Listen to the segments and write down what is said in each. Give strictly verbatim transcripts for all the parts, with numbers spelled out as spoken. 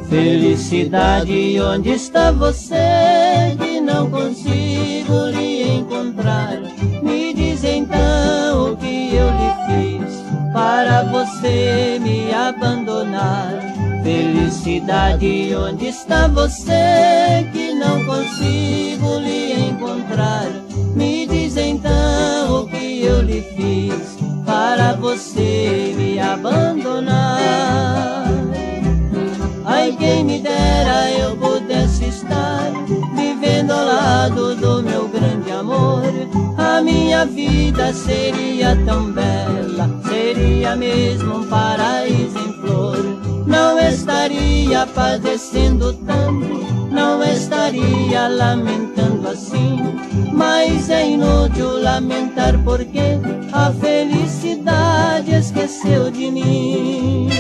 Felicidade, onde está você que não consigo lhe encontrar? Me diz então o que eu lhe fiz para você me abandonar. Felicidade, onde está você que não consigo lhe encontrar? Me diz então o que eu lhe fiz para você me abandonar. Ai, quem me dera eu pudesse estar vivendo ao lado do meu grande amor. A minha vida seria tão bela, seria mesmo um paraíso em flor. Não estaria padecendo tanto, não estaria lamentando assim. Mas é inútil lamentar porque a felicidade esqueceu de mim.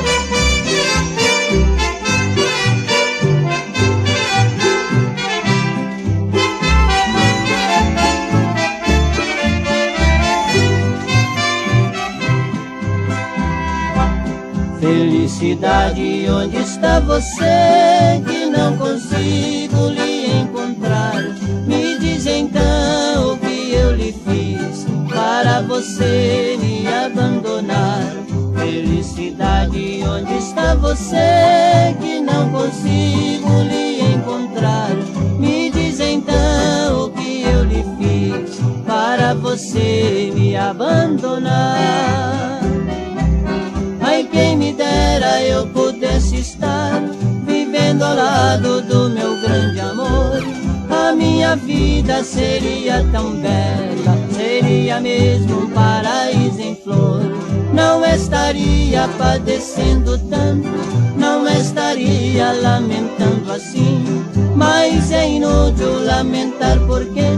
Felicidade, onde está você que não consigo lhe encontrar? Me diz então o que eu lhe fiz para você me abandonar. Felicidade, onde está você que não consigo lhe encontrar? Me diz então o que eu lhe fiz para você me abandonar. Ai, quem me dera eu pudesse estar vivendo ao lado do meu grande amor. A minha vida seria tão bela, seria mesmo um paraíso em flor. Não estaria padecendo tanto, não estaria lamentando assim. Mas é inútil lamentar porque